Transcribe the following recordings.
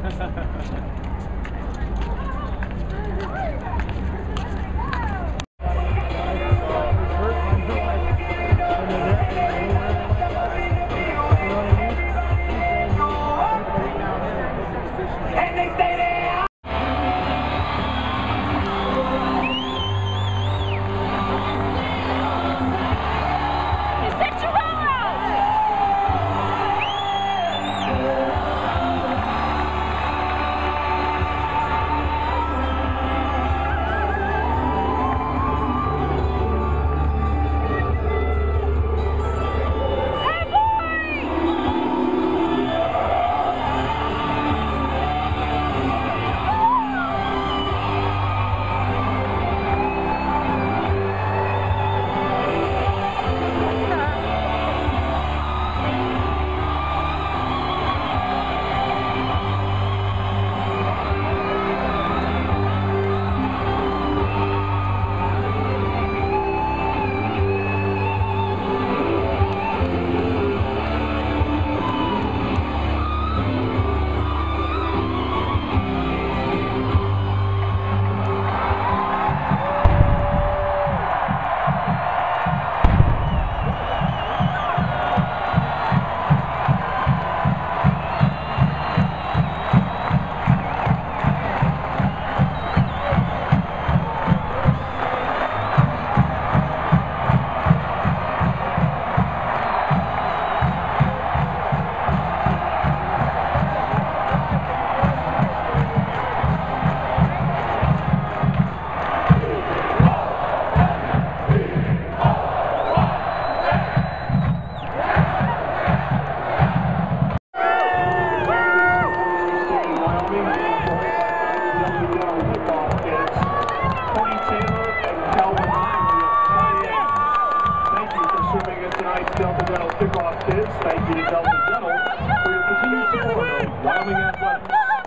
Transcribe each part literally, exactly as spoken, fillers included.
Wyoming Athletics.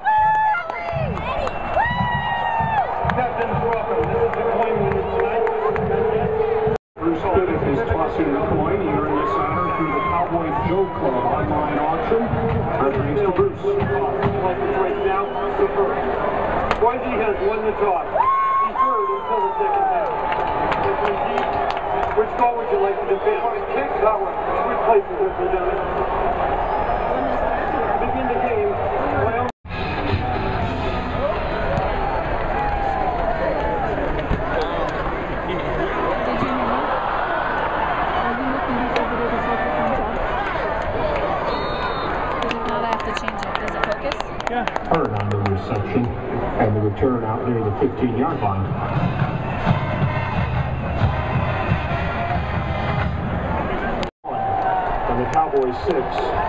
Captain's welcome. This is the coin winner tonight. Bruce Bennett is tossing the coin. He earned this honor through the Cowboy Joe Club online auction. Our thanks to Bruce. Right now, Boise has won the toss. Deferred until the second half. Which goal would you like to defend? Kick that one. Which places have you done it? Begin the game. Wyoming. Turn on the reception and the return out near the fifteen yard line. And the Cowboys six.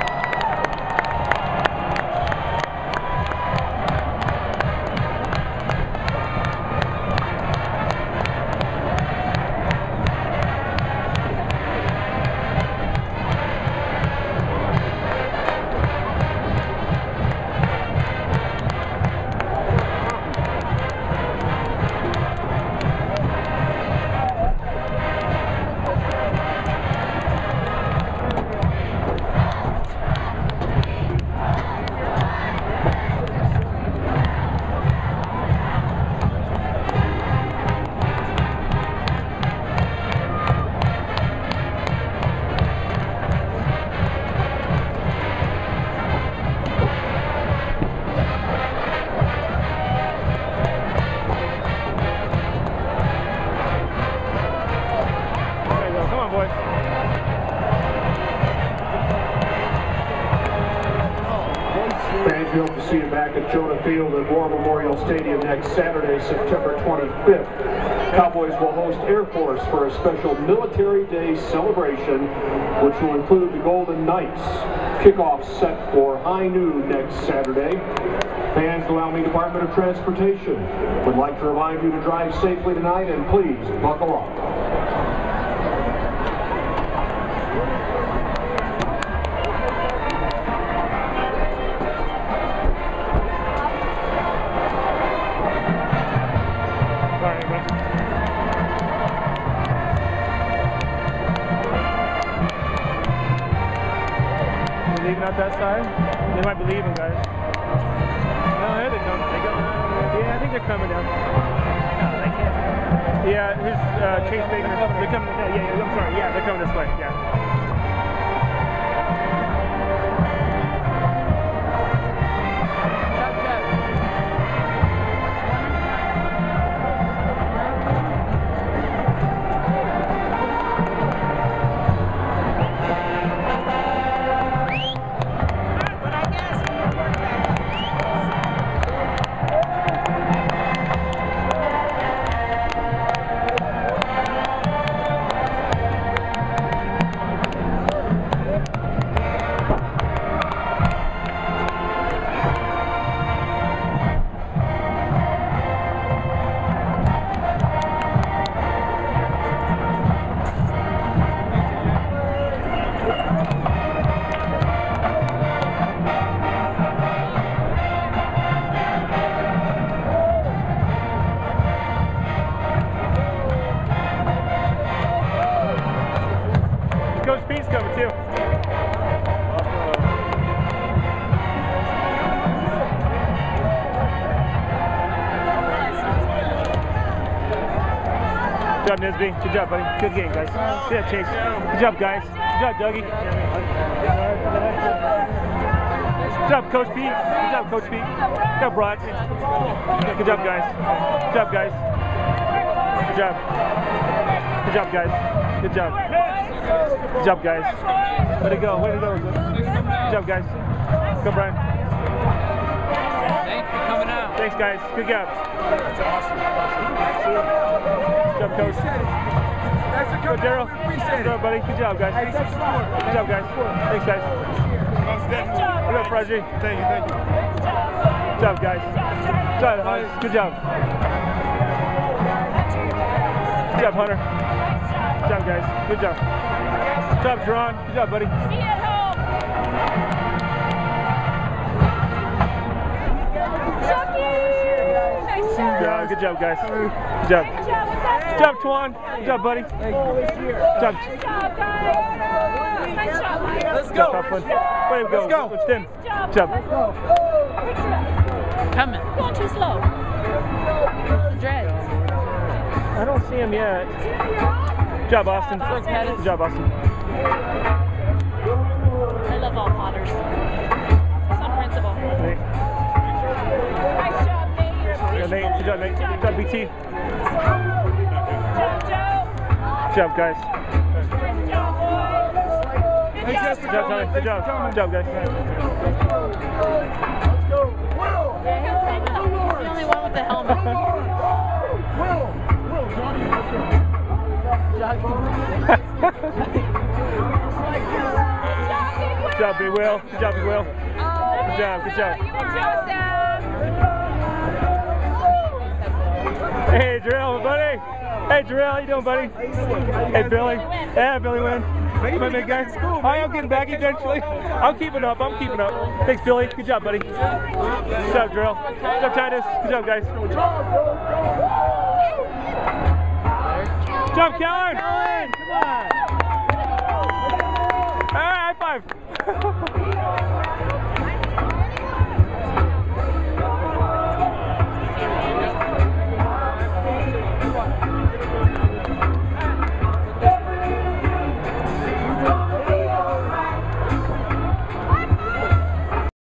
Fans, we hope to see you back at Jonah Field at War Memorial Stadium next Saturday, September twenty-fifth. Cowboys will host Air Force for a special Military Day celebration, which will include the Golden Knights. Kickoff set for high noon next Saturday. Fans, the Wyoming Department of Transportation would like to remind you to drive safely tonight, and please buckle up. Leaving out that side? might be leaving, guys. No, here they come. They go. Yeah, I think they're coming down. No, they can't. Yeah, here's uh, Chase Baker. They're coming. Yeah, yeah, yeah, I'm sorry. Yeah, they're coming this way. Yeah. Coach Pete's coming too. Good job, Nisby. Good job, buddy. Good game, guys. Good job, Chase. Good job, guys. Good job, Dougie. Good job, Coach Pete. Good job, Coach Pete. Good job, Broad. Good job, guys. Good job, guys. Good job. Good job, guys. Good job. Good job, guys. Way to go. Way to go. Good job, guys. Go, Brian. Thanks for coming out. Thanks, guys. Good job. That's awesome. Good job, Coach. That's a Good, Daryl. Good job, buddy. Good job, guys. Good job, guys. Thanks, guys. Good job. Good job, Prodigy. Thank you, thank you. Good job, guys. Good job, Hunter. Good job. Good job, Hunter. Good job, guys. Good job. Good job, Jerron. Good job, buddy. See you at home. Nice job. Yeah, good job, guys. Good job. Good job. What's up? Good job, Twan. Good job, buddy. Good job. Nice job, guys. Nice job, Mike. Let's go. Way to go. Let's go. It's Tim. Nice job. Good job. Let's go. Coming. You're going too slow. It's the dreads. I don't see him yet. Good job, Austin. Good job, Austin. I love all Potters. It's on principle. Nate. Nice job, Nate. Yeah, Nate. Good job, Nate. Good job, B T. Good job, Joe. Good job, guys. Good job, boys. Good job. Good job, Tommy. Good job. Good job, guys. He's the only one with the helmet. Good job, Big Will. Good job, Big Will. Good job, good job. Hey, Jarrell, buddy. Hey, Jarrell, how you doing, buddy? Hey, Billy. Yeah, Billy win. Come on, big guy. I am getting back eventually. I'm keeping up. I'm keeping up. Thanks, Billy. Good job, buddy. Good job, Jarrell. Good job, Titus. Good job, guys. Good job, Kellen. Come on. All right, high five.